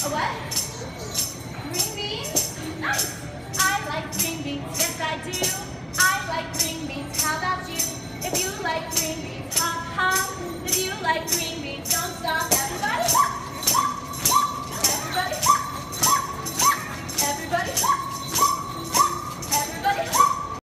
what? Green beans? Nice. I like green beans. Yes, I do. I like green beans. How about you? If you like green beans.